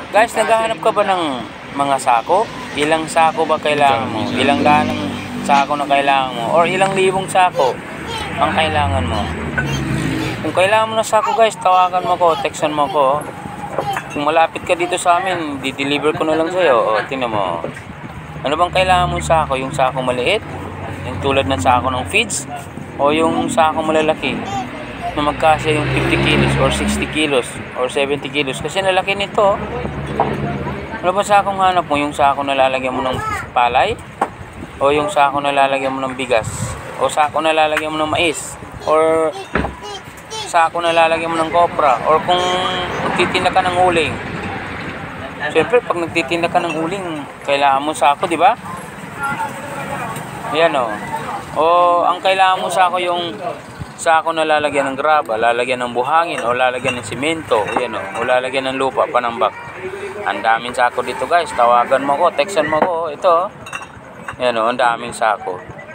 Guys, naghahanap ka ba ng mga sako? Ilang sako ba kailangan mo? Ilang daan ng sako na kailangan mo? Or ilang libong sako ang kailangan mo? Kung kailangan mo ng sako guys, tawagan mo ko, textan mo ko. Kung malapit ka dito sa amin, di-deliver ko na lang sa'yo. O, tingnan mo. Ano bang kailangan mong sako? Yung sako maliit? Yung tulad ng sako ng feeds? O yung sako malalaki? Na magkasya yung 50 kilos or 60 kilos or 70 kilos? Kasi nalaki nito. Ano ba sakong hanap mo? Yung sako na lalagyan mo ng palay? O yung sako na lalagyan mo ng bigas? O sako na lalagyan mo ng mais? Or sako na lalagyan mo ng kopra? Or kung magtitinda ka ng uling? Siyempre, pag nagtitinda ka ng uling, kailangan mo sako, di ba? Ayan o. O ang kailangan mo sako yung sako na lalagyan ng graba, lalagyan ng buhangin, o lalagyan ng simento, ayan o lalagyan ng lupa, panambak. Ang daming sako dito guys, tawagan mo ko, textan mo ko, ito, ayan o, ang daming sako.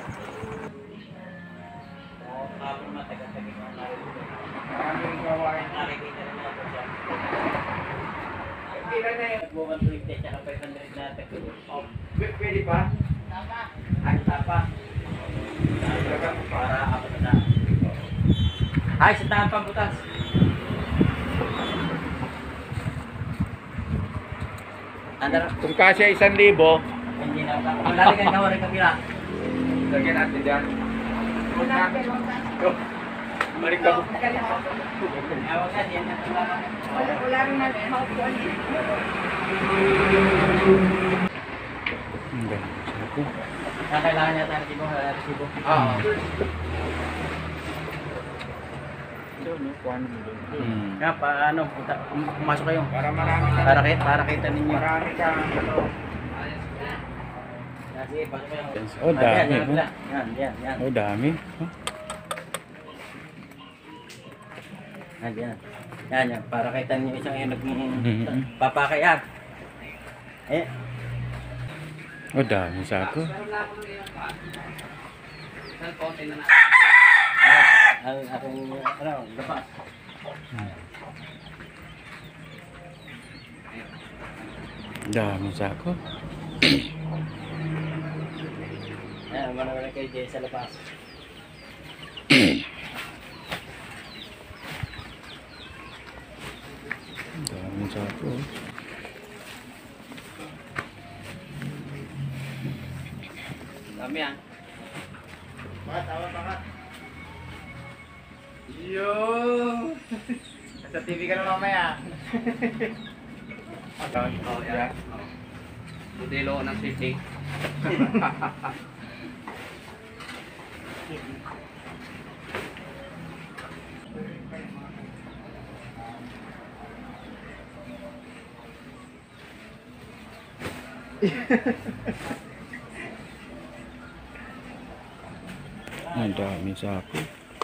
Pwede pa? Ay, tapa. Para apat na. Ay, sa tahan pang butas. Kung kasya 1,000, Hindi na. Lalagyan ka rin kapila. lagyan natin dyan. Balik ka po. Wala rin natin household. Kailangan niya tayo resibo. Oo. Kaya paano, pumasok kayo. Para marami ka. Para kita ninyo. Marami ka. Sige, pasok kayo. Oh, dami. Yan. Oh, dami. Yan. Para kita ninyo isang yung nagpapakaya. Oh, dami sako. Dapat. Dami sako. Mana kayo dyan sa labas. Dami sako. Dami yan. Bakat. Yo! Sa TV ka na mamaya. Oh, yan. Modelo ng city. Ang dami sako.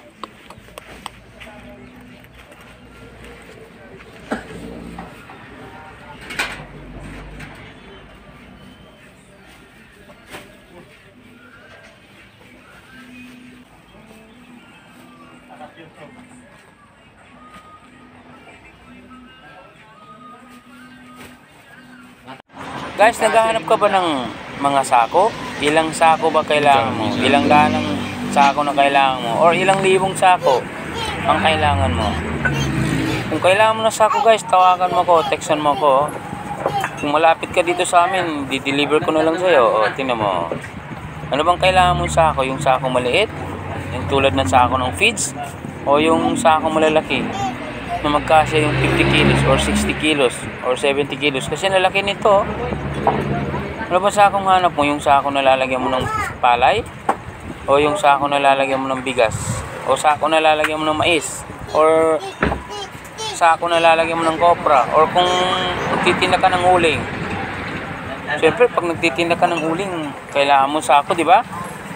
Guys, naghahanap ka ba ng mga sako? Ilang sako ba kailangan mo? Ilang daan ng sako na kailangan mo? Or ilang libong sako ang kailangan mo? Kung kailangan mo ng sako guys, tawagan mo ko, textan mo ko. Kung malapit ka dito sa amin, di-deliver ko na lang sa'yo. O, tingnan mo. Ano bang kailangan mong sako? Yung sako maliit? Yung tulad ng sako ng feeds? O yung sako malalaki? Na magkasya yung 50 kilos or 60 kilos or 70 kilos? Kasi nalaki nito. Ano ba sakong hanap mo? Yung sako na lalagyan mo ng palay? O yung sako na lalagyan mo ng bigas? O sako na lalagyan mo ng mais? Or sako na lalagyan mo ng kopra? Or kung magtitinda ka ng uling? Siyempre, pag nagtitinda ka ng uling, kailangan mo sako, di ba?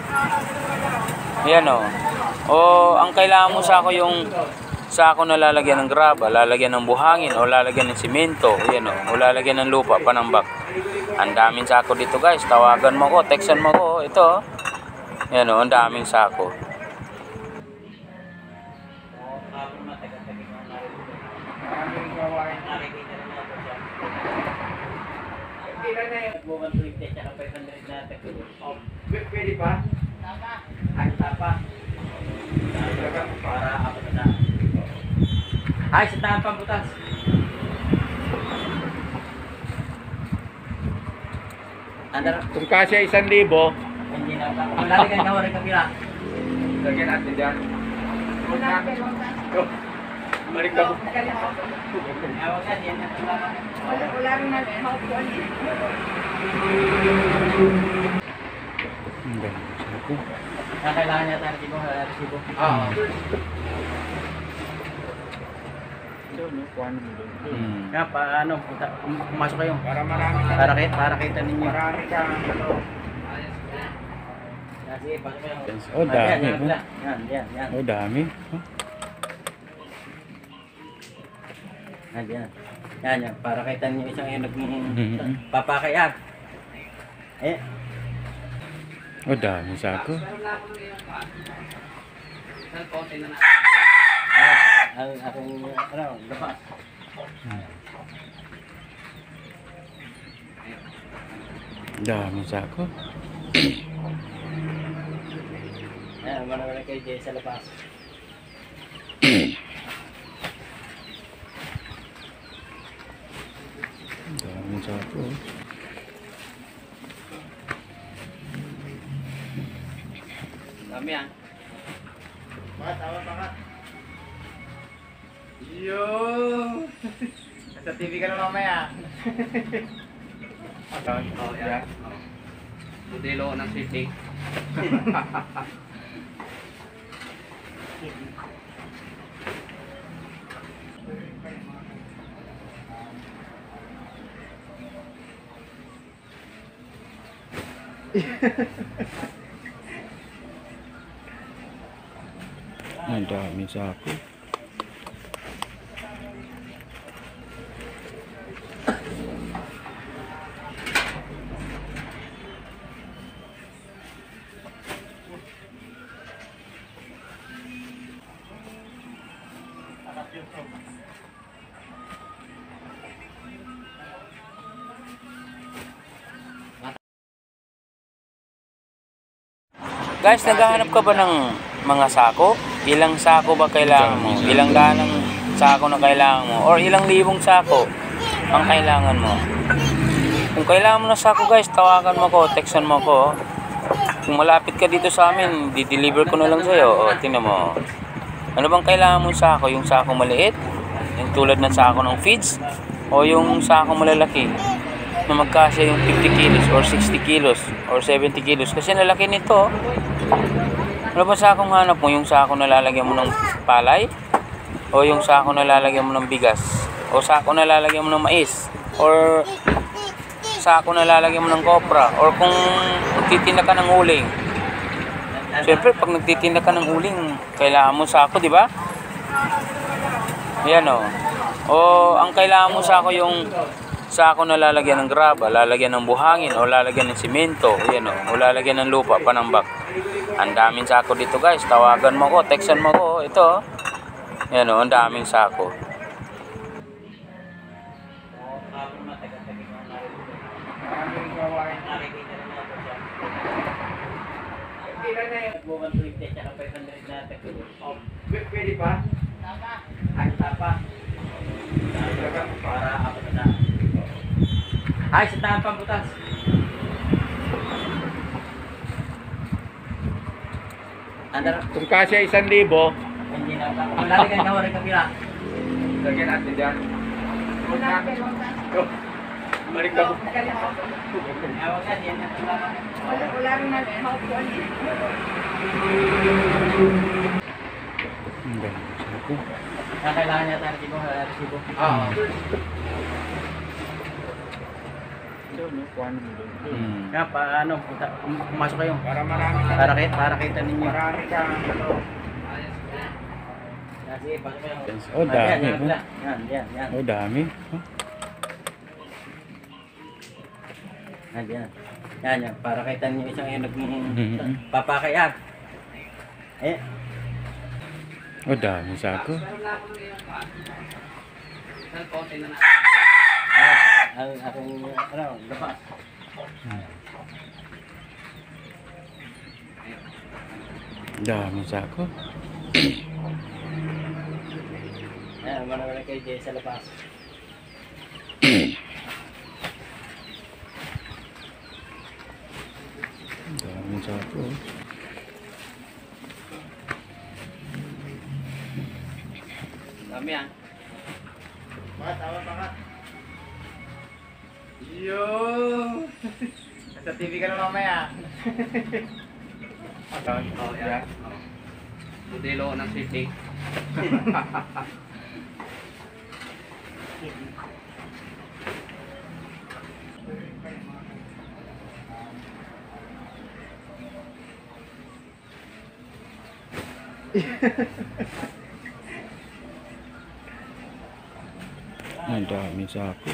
Ayan o. O ang kailangan mo sako yung sako na lalagyan ng graba, lalagyan ng buhangin, o lalagyan ng simento, ayan o lalagyan ng lupa, panambak. Ang daming sako dito guys, tawagan mo ko, textan mo ko, ito. Ayan o, ang daming sako. Maraming gawain. Nagbukan 20 tsaka 500 na tagpili. Pwede pa? Ay, tapa. Para ako na. Ay, sa tahan pa butas. Andar, Kung kasya 1,000, hindi na ba? Kung lalagyan ka waring kapila. Lagyan natin dyan. Balik ka po. Awag ka, yan na talaga. Wala rin na hapon. Kailangan niya tayo resibo, resibo. Oo. Kaya paano, pumasok kayo. Para marami ka. Para kita ninyo. Marami ka. Sige, pasok kayo. Oh, dami. Yan. Oh, dami. Oh. Yan. Para kita ninyo isang yung nagpapakayan. Oh, dami sako. Ang aking, lapas. Dami sako. Ayan, wala kayo dyan sa lapas. Dami sako. Dami yan. Baka. Yo! Sa TV ka na mamaya. Oh, yan. Modelo ng city. Ang dami sako. Guys, naghahanap ka ba ng mga sako? Ilang sako ba kailangan mo? Ilang daan ng sako na kailangan mo? Or ilang libong sako ang kailangan mo? Kung kailangan mo ng sako guys, tawagan mo ko, textan mo ko. Kung malapit ka dito sa amin, di-deliver ko na lang sa'yo. O, tingnan mo. Ano bang kailangan mong sako? Yung sako maliit? Yung tulad ng sako ng feeds? O yung sako malalaki? Na magkasya yung 50 kilos or 60 kilos or 70 kilos. Kasi nalaki nito. Ano ba sakong hanap mo? Yung sako na lalagyan mo ng palay? O yung sako na lalagyan mo ng bigas? O sako na lalagyan mo ng mais? Or sako na lalagyan mo ng kopra? Or kung nagtitinda ka ng uling? Siyempre, pag nagtitinda ka ng uling, kailangan mo sako, di ba? Yan o. O ang kailangan mo sako yung sako na lalagyan ng graba, lalagyan ng buhangin, o lalagyan ng simento, yan o lalagyan ng lupa, panambak. Ang daming sako dito guys, tawagan mo ko, textan mo ko, ito, yan o, ang daming sako. Nagbukan 20 tsaka 500 na tagpili. Pwede pa? Ay, tapa. Para ako na. Ay, sa tahan pa butas. Andar, Kung kasya 1,000, hindi na ba? Kung lalagyan ka waring kapila. Lagyan natin dyan. Balik ka po. Awag ka, yan na talaga. Wala rin na hapon. ang dami sako. Kailangan niya tayo resibo. Oo. Kaya paano, pumasok kayo. Para marami ka. Para kita ninyo. Marami ka. Sige, pasok kayo. Oh, dami. Yan. Oh, dami. Oh. Yan. Para kita ninyo isang yung nagpapakayan. Oh, dami sako. ang aking lapas. Daming sako. Ayan, manawala kay Jay sa lapas. Daming sako. Dami yan. Bakit? Tama pa ka. Yo! Nasa TV ka na mamaya. Oh, yan. Oh. Modelo ng city. Ang daming sako.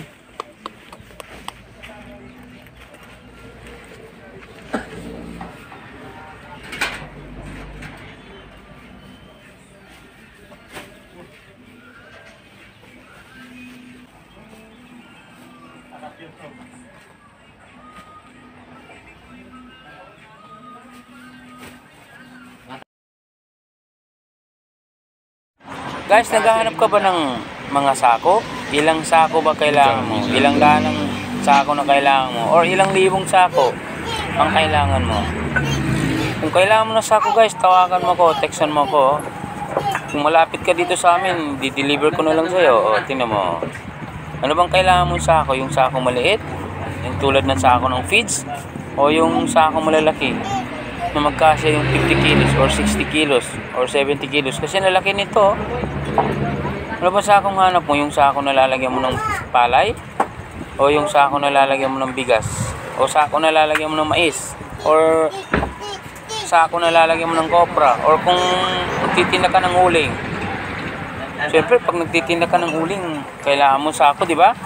Guys, naghahanap ka ba ng mga sako? Ilang sako ba kailangan mo? Ilang daan ng sako na kailangan mo? Or ilang libong sako ang kailangan mo? Kung kailangan mo ng sako guys, tawagan mo ko, textan mo ko. Kung malapit ka dito sa amin, di-deliver ko na lang sa'yo. O, tingnan mo. Ano bang kailangan mong sako? Yung sako maliit? Yung tulad ng sako ng feeds? O yung sako malalaki? Na magkasya yung 50 kilos or 60 kilos or 70 kilos. Kasi nalaki nito. Ano ba sakong hanap mo? Yung sako na lalagyan mo ng palay? O yung sako na lalagyan mo ng bigas? O sako na lalagyan mo ng mais? Or sako na lalagyan mo ng kopra? Or kung nagtitinda ka ng uling? Siyempre, pag nagtitinda ka ng uling, kailangan mo sako, di ba?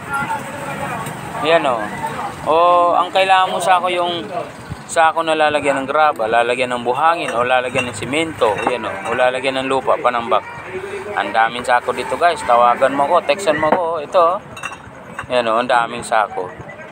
Yan o. O ang kailangan mo sako yung sako na lalagyan ng graba, lalagyan ng buhangin, o lalagyan ng simento, yan o lalagyan ng lupa, panambak. Ang daming sako dito guys, tawagan mo ko, textan mo ko, ito. Yan o, ang daming sako.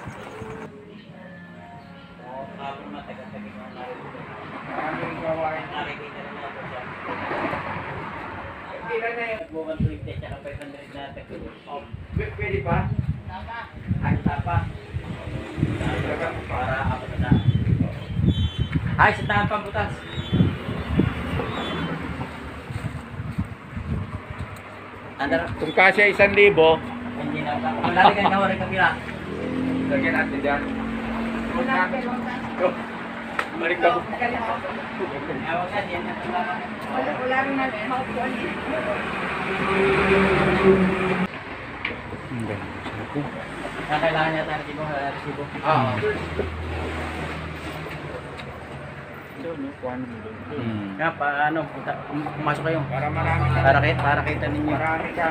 Pwede pa? Ay, tapa. Para apat na. Ay, sa tahan pang butas. Andar, Kung kasya 1,000, hindi na ba? Kung lalagyan ka waring kapila. Lagyan natin dyan. Balik ka po. Awag ka, yan na. Wala rin namin haupuan eh. ang daming sako. Kailangan niya tayo resibo. Oo. Kaya paano, pumasok kayo. Para marami ka. Para kita ninyo. Marami ka.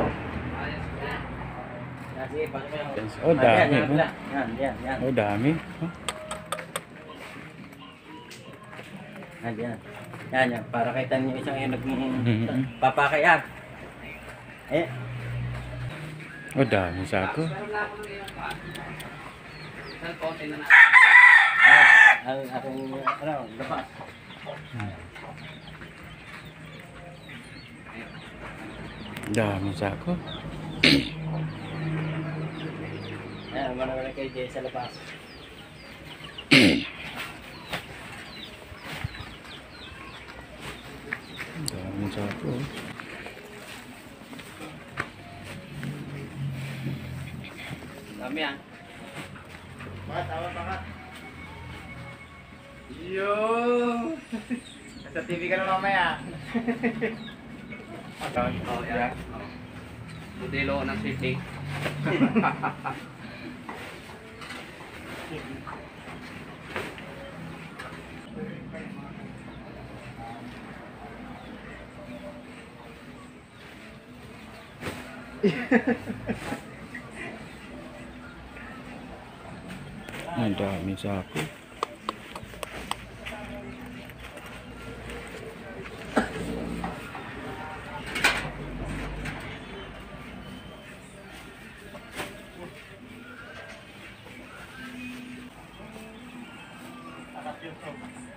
Sige, pasok kayo. Oh, dami. Yan. Oh, dami. Oh. Yan. Para kita ninyo isang yung Mhm. nagpapakayan. Oh, daming sako. Saan konti na na? Ang aking lapas. Daming sako. Ayan, manawala kay Jay sa lapas. Daming sako. Dami yan. Bakit? Tama pa ka. Yo! Nasa TV ka na mamaya. Oh, yan. Oh. Modelo ng city. Ang daming sako. YouTube.